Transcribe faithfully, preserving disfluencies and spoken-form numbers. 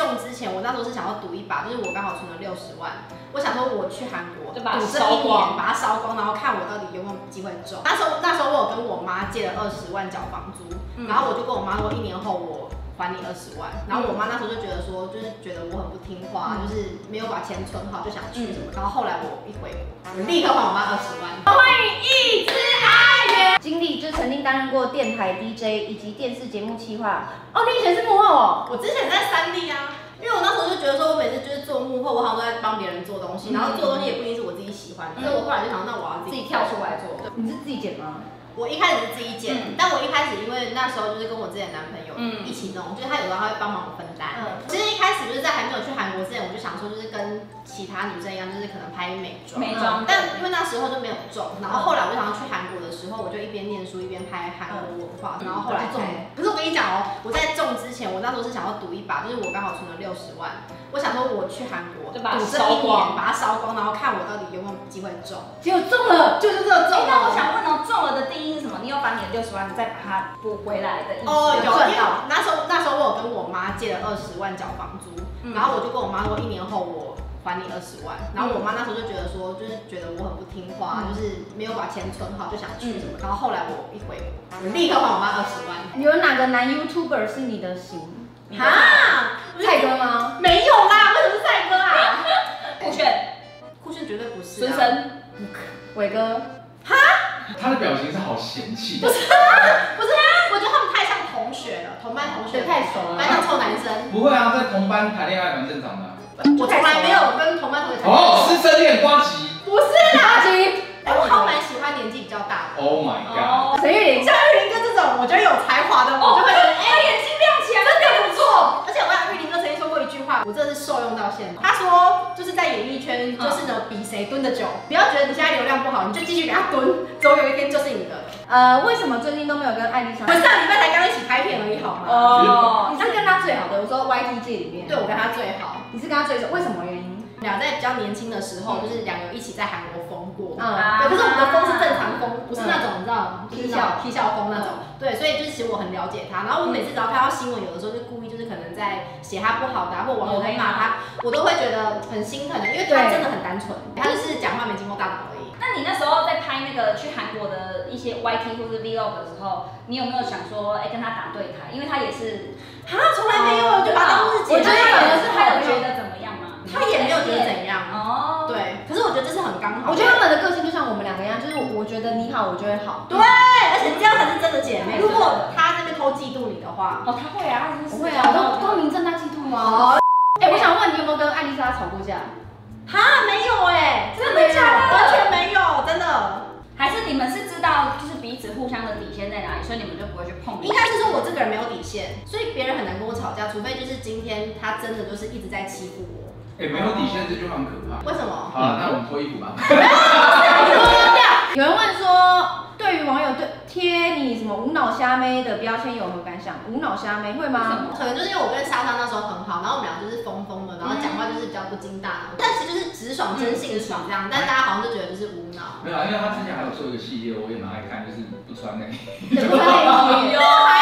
中之前，我那时候是想要赌一把，就是我刚好存了六十万，我想说我去韩国就把它赌这一年，把它烧光，然后看我到底有没有机会中。那时候那时候我有跟我妈借了二十万缴房租，嗯、然后我就跟我妈说，一年后我还你二十万。然后我妈那时候就觉得说，就是觉得我很不听话，嗯、就是没有把钱存好，就想去什么。嗯、然后后来我一回国，我立刻还我妈二十万。欢迎一只阿元。 经历就曾经担任过电台 D J 以及电视节目企划。哦，你以前是幕后哦？ 我之前在三立啊。因为我那时候就觉得说，我每次就是做幕后，我好像都在帮别人做东西，然后做东西也不一定是我自己喜欢的，所以我后来就想，那我要自己跳出来做。你是自己剪吗？ 我一开始是自己剪，嗯、但我一开始因为那时候就是跟我之前男朋友一起弄，嗯、就是他有时候他会帮忙我分担。嗯、其实一开始就是在还没有去韩国之前，我就想说就是跟其他女生一样，就是可能拍美妆。美妆。但因为那时候就没有中，然后后来我就想要去韩国的时候，我就一边念书一边拍韩国文化，然后后来才。可是我跟你讲哦，我在中之前，我那时候是想要赌一把，就是我刚好存了六十万，我想说我去韩国赌这一年，把它烧光，然后看我到底有没有机会中。结果中了，就是这个中了。 那我想问哦，中了的定义是什么？你有把你的六十万再把它补回来的意思？ 哦，有，因为那时候那时候我有跟我妈借了二十万缴房租，嗯、然后我就跟我妈说，一年后我还你二十万。然后我妈那时候就觉得说，就是觉得我很不听话，嗯、就是没有把钱存好，就想去什么。嗯、然后后来我一回国，我立刻还我妈二十万。 有哪个男 YouTuber 是你的型？ 哈， 蔡哥吗？ 没有啦，为什么是蔡哥啊？ 酷炫， 酷炫绝对不是。 孙生，伟哥， 哈？ 他的表情是好嫌弃。 不是，不是，我觉得他们太像同学了，同班同学太熟了， 班上臭男生。 不会啊，在同班谈恋爱蛮正常的。 我从来没有跟同班同学谈恋爱。 哦，师生恋瓜吉。 不是啦， 瓜吉。 我好蛮喜欢年纪比较大的。 Oh my god！ 陈玉玲， 像玉林哥这种，我觉得有才华的，我就会觉得，哎， 眼睛亮起来，真的不错。 而且我想玉林哥曾经说过一句话，我真的是受用到现在。他说，就是在演艺圈，就是呢比谁蹲的久。不要觉得你现在流量不好，你就继续给他蹲，总有一天就是你的。 呃，为什么最近都没有跟艾丽莎？ 我上礼拜才刚一起拍片而已，好吗？ 哦，你是跟他最好的。我说 Y T 界里面， 对我跟他最好。 你是跟他最熟，为什么原因？ 俩在比较年轻的时候，就是两个一起在韩国疯过。嗯，对，可是我们的疯是正常疯，不是那种你知道，就是那种踢笑疯那种。对，所以就是其实我很了解他。然后我每次只要看到新闻，有的时候就故意就是可能在写他不好的，或网友在骂他，我都会觉得很心疼的，因为他真的很单纯，他就是讲话没经过大脑而已。 那你那时候在拍那个去韩国的一些 Y T 或是 Vlog 的时候，你有没有想说，哎，跟他打对台？因为他也是， 哈，从来没有，就把当日姐。 我觉得反而是他有觉得怎么样吗？ 他也没有觉得怎样。哦，对，可是我觉得这是很刚好。 我觉得他们的个性就像我们两个一样，就是我觉得你好，我就会好。 对，而且这样才是真的姐妹。如果他那边偷嫉妒你的话， 哦，他会啊， 不会啊，我都光明正大嫉妒啊。哎，我想问你有没有跟艾丽莎吵过架？ 哈，没有哎， 真的假的？ 完全没有，真的。 还是你们是知道就是彼此互相的底线在哪里，所以你们就不会去碰。 应该是说我这个人没有底线，所以别人很难跟我吵架，除非就是今天他真的就是一直在欺负我。 哎，没有底线这句话很可怕。 为什么？ 好了，那我们脱衣服吧。 有人问说，对于网友对贴你什么无脑虾妹的标签有何感想？无脑虾妹会吗？ 可能就是因为我跟莎莎那时候很好，然后我们俩就是疯疯的，然后讲话就是比较不经大脑，但其实就是直爽真性情这样，但大家好像就觉得就是无脑。 没有，因为他之前还有做一个系列，我也蛮爱看，就是不穿内衣。 不穿内衣。